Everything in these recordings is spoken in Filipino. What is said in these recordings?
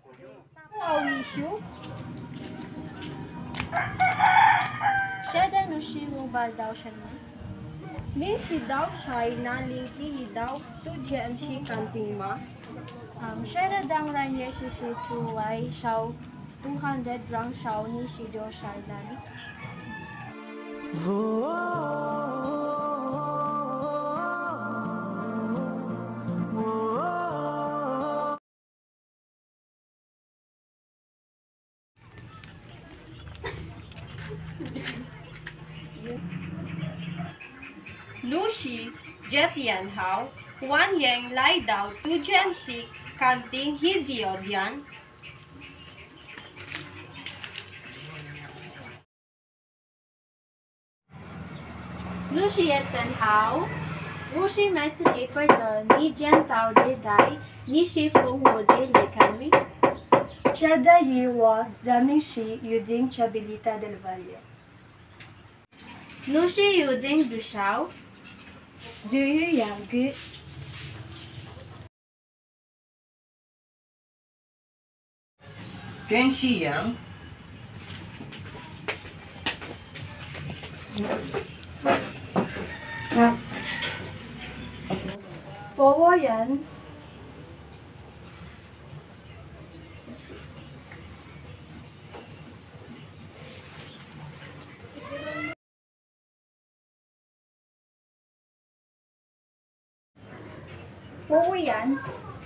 Wishu. Şeden uşi mobile daw siya na. Ni si daw siya na linki daw tu GMC kanting ma. Şeda dang ranye si tuway siya 200 rang siya ni si do siya na. Lucy, Jetian Hao, Huan Yang Lai Dao, Tu Jem Sik, Kanting Hidio Dian. Lucy Jetian Hao, Lucy Mason Eper de Ni Jen Tao De Dai, Ni Shi Fung Ho De Le Kanwi. Shada Yiwa, Daming Shi, Yuding Chabilita del Valle. Lucy Yuding Du Shao. Do you yang good? Chen Xiyang, For Yan, For Yan,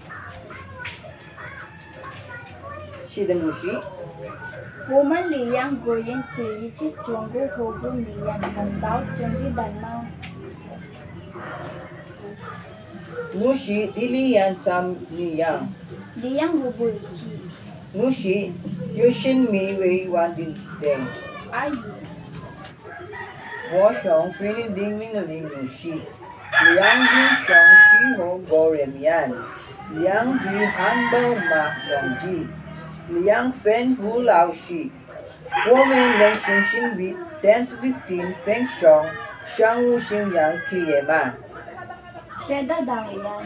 Shidan Lucy, Woman Liang Goyen Kui, Chit Chungu Hogun Liang Kandao, Chungi Banmao. Lucy Dilian Sam Liyang, Liang Wubul Chi. Lucy Yushin Mi Wei Wan Din Deng, Ayu. Wo Shong Fili Ding Ling Ling Lucy, Liang Ding Shong Shi Ho Go Rem Yan, Liang Ji Han Bo Ma Song Ji, Liang Fen Hu Lao Shi, Woman Leng Xing Xing Bi 10 to 15 Feng Shong, Shang Wu Xing Yang Kie Ma. Sheda Dang Yan.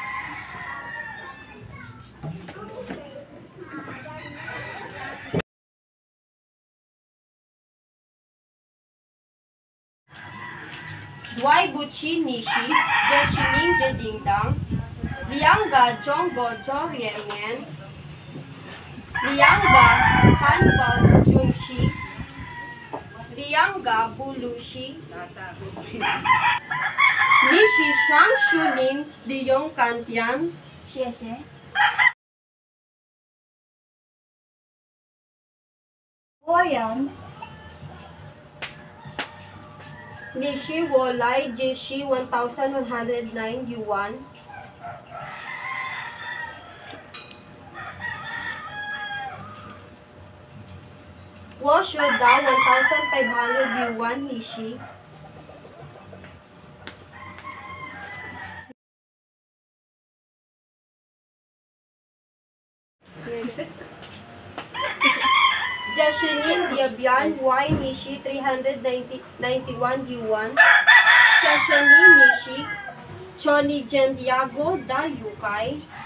Dwai Buchi Nishi, Deshining De Ding Dang, Liang Ga Jong Go Jo Rien Yen, Liang Ba Han Ba Jung Shi, Liang Ga Bulu Shi, Nishi Shang Shuning Liyong Kantian, Xie. For Yan, Nishi Wolai Jishi 1,109 yuan. Washo Da 1,500 yuan Nishi. Jashunin Diabian Y Nishi 391 yuan. Jashunin Nishi Choni Jen Diago Da Yukai